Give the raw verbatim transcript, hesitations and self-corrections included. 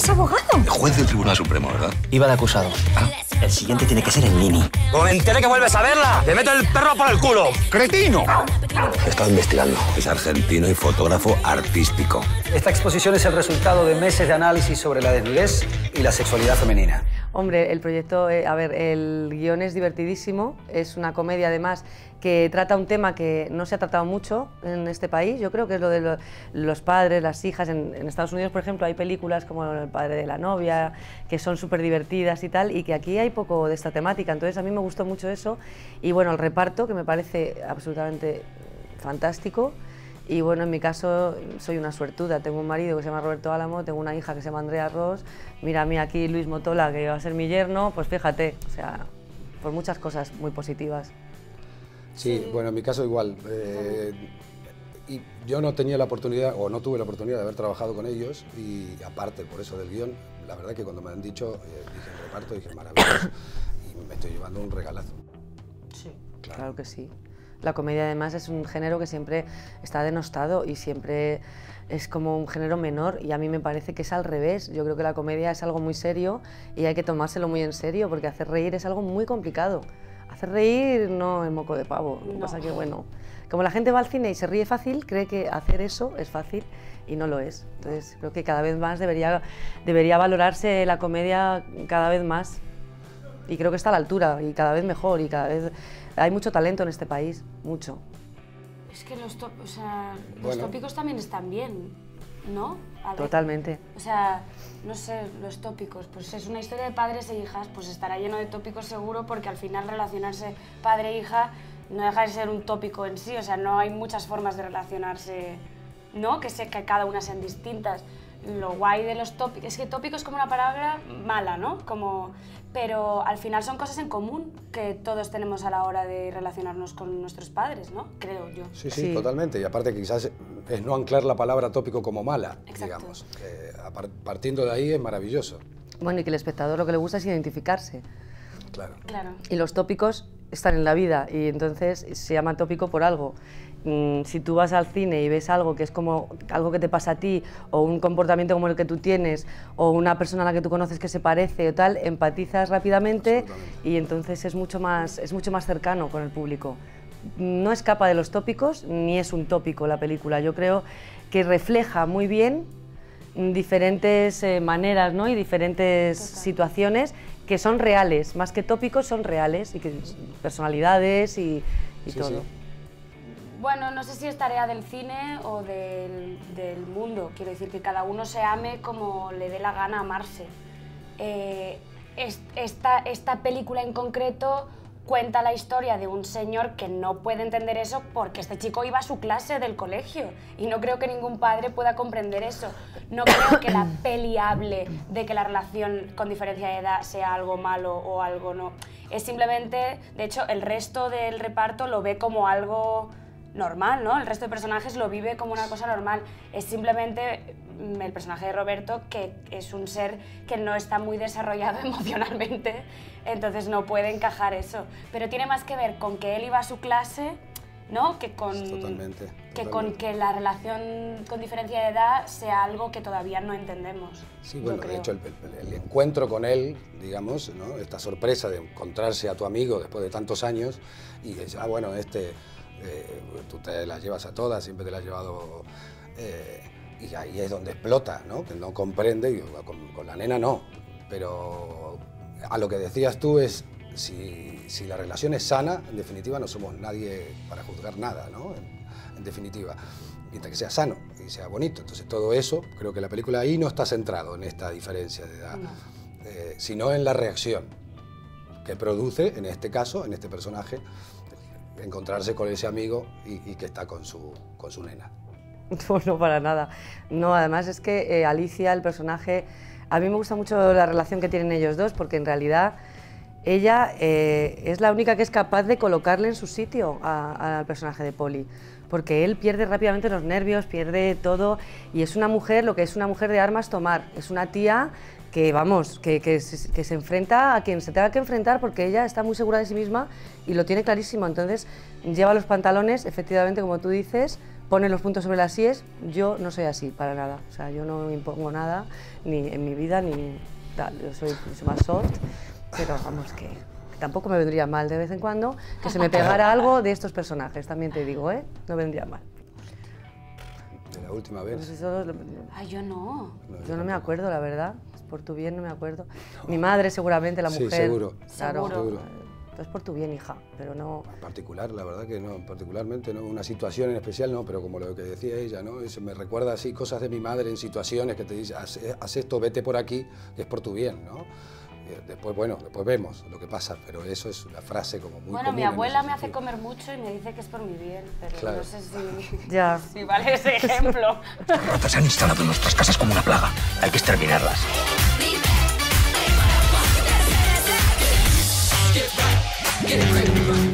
eres abogado? Juez del Tribunal Supremo, ¿verdad? Iba de acusado. Ah. El siguiente tiene que ser el Nini. Como me entere que vuelves a verla, te meto el perro por el culo. ¡Cretino! He estado investigando. Es argentino y fotógrafo artístico. Esta exposición es el resultado de meses de análisis sobre la desnudez y la sexualidad femenina. Hombre, el proyecto, eh, a ver, el guión es divertidísimo, es una comedia además que trata un tema que no se ha tratado mucho en este país, yo creo que es lo de lo, los padres, las hijas. En, en Estados Unidos, por ejemplo, hay películas como El padre de la novia, que son súper divertidas y tal, y que aquí hay poco de esta temática, entonces a mí me gustó mucho eso, y bueno, el reparto, que me parece absolutamente fantástico. Y bueno, en mi caso soy una suertuda, tengo un marido que se llama Roberto Álamo, tengo una hija que se llama Andrea Ross, mira a mí aquí Luis Motola, que va a ser mi yerno, pues fíjate, o sea, por muchas cosas muy positivas. Sí, bueno, en mi caso igual. Eh, y yo no tenía la oportunidad, o no tuve la oportunidad de haber trabajado con ellos, y aparte, por eso del guión, la verdad que cuando me han dicho, eh, dije el reparto, dije maravilloso, y me estoy llevando un regalazo. Sí, claro, claro que sí. La comedia además es un género que siempre está denostado y siempre es como un género menor, y a mí me parece que es al revés. Yo creo que la comedia es algo muy serio y hay que tomárselo muy en serio, porque hacer reír es algo muy complicado. Hacer reír no es moco de pavo, lo que pasa que bueno, como la gente va al cine y se ríe fácil, cree que hacer eso es fácil y no lo es. Entonces creo que cada vez más debería, debería valorarse la comedia cada vez más, y creo que está a la altura y cada vez mejor, y cada vez hay mucho talento en este país, mucho. Es que los, o sea, los bueno. tópicos también están bien, ¿no? A ver, Totalmente. o sea, no sé, los tópicos, pues es una historia de padres e hijas, pues estará lleno de tópicos seguro, porque al final relacionarse padre e hija no deja de ser un tópico en sí, o sea, no hay muchas formas de relacionarse, ¿no? Que sé que cada una sean distintas. Lo guay de los tópicos, es que tópico es como una palabra mala, ¿no? Como, pero al final son cosas en común que todos tenemos a la hora de relacionarnos con nuestros padres, ¿no? Creo yo. Sí, sí, Sí. totalmente. Y aparte quizás es no anclar la palabra tópico como mala, Exacto. digamos. Eh, partiendo de ahí es maravilloso. Bueno, y que el espectador lo que le gusta es identificarse. Claro. Claro. Y los tópicos están en la vida, y entonces se llama tópico por algo. Mm, si tú vas al cine y ves algo que es como algo que te pasa a ti, o un comportamiento como el que tú tienes, o una persona a la que tú conoces que se parece o tal, empatizas rápidamente y entonces es mucho más, es mucho más cercano con el público. No escapa de los tópicos, ni es un tópico la película. Yo creo que refleja muy bien diferentes eh, maneras, ¿no? Y diferentes Total. situaciones que son reales, más que tópicos son reales, y que personalidades y, y Sí, todo. sí. Bueno, no sé si es tarea del cine o del, del mundo. Quiero decir, que cada uno se ame como le dé la gana amarse. Eh, es, esta, esta película en concreto cuenta la historia de un señor que no puede entender eso, porque este chico iba a su clase del colegio, y no creo que ningún padre pueda comprender eso. No creo que la peli hable de que la relación con diferencia de edad sea algo malo o algo no. Es simplemente, de hecho, el resto del reparto lo ve como algo normal, ¿no? El resto de personajes lo vive como una cosa normal. Es simplemente el personaje de Roberto, que es un ser que no está muy desarrollado emocionalmente, entonces no puede encajar eso. Pero tiene más que ver con que él iba a su clase, ¿no? Que con, Totalmente, que, totalmente. con que la relación con diferencia de edad sea algo que todavía no entendemos. Sí, yo bueno, de creo. hecho, el, el- el encuentro con él, digamos, ¿no? Esta sorpresa de encontrarse a tu amigo después de tantos años y decir, ah, bueno, este, eh, tú te las llevas a todas, siempre te las has llevado, eh, y ahí es donde explota, ¿no? Que no comprende, y con, con la nena no, pero a lo que decías tú es, si, si la relación es sana, en definitiva no somos nadie para juzgar nada, ¿no? En, en definitiva, mientras que sea sano y sea bonito. Entonces todo eso, creo que la película ahí no está centrado en esta diferencia de edad, No. eh, sino en la reacción que produce, en este caso, en este personaje, encontrarse con ese amigo y, y que está con su, con su nena. No, no, para nada. No, además es que eh, Alicia, el personaje, a mí me gusta mucho la relación que tienen ellos dos, porque en realidad ella eh, es la única que es capaz de colocarle en su sitio a- al personaje de Polly, porque él pierde rápidamente los nervios, pierde todo, y es una mujer, lo que es una mujer de armas tomar, es una tía que, vamos, que, que, se, que se enfrenta a quien se tenga que enfrentar, porque ella está muy segura de sí misma y lo tiene clarísimo. Entonces lleva los pantalones, efectivamente, como tú dices, pone los puntos sobre las íes. Yo no soy así, para nada. O sea, yo no impongo nada, ni en mi vida, ni tal. Yo soy mucho más soft, pero vamos, que, que tampoco me vendría mal de vez en cuando que se me pegara algo de estos personajes, también te digo, ¿eh? No vendría mal. De la última vez. Pues eso, Ay, yo no. yo no me acuerdo, la verdad. Por tu bien no me acuerdo. Mi madre seguramente, la mujer. Sí, seguro. Claro. Seguro. Es por tu bien, hija, pero no... En particular, la verdad que no, particularmente no, una situación en especial no, pero como lo que decía ella, ¿no? Eso me recuerda así cosas de mi madre en situaciones que te dice, haz, haz esto, vete por aquí, que es por tu bien, ¿no? Después, bueno, después vemos lo que pasa, pero eso es una frase como muy Bueno, común mi abuela en ese me hace sentido. comer mucho y me dice que es por mi bien, pero Claro. no sé si, Ya. si vale ese ejemplo. Las ratas se han instalado en nuestras casas como una plaga. Hay que exterminarlas. Get ready.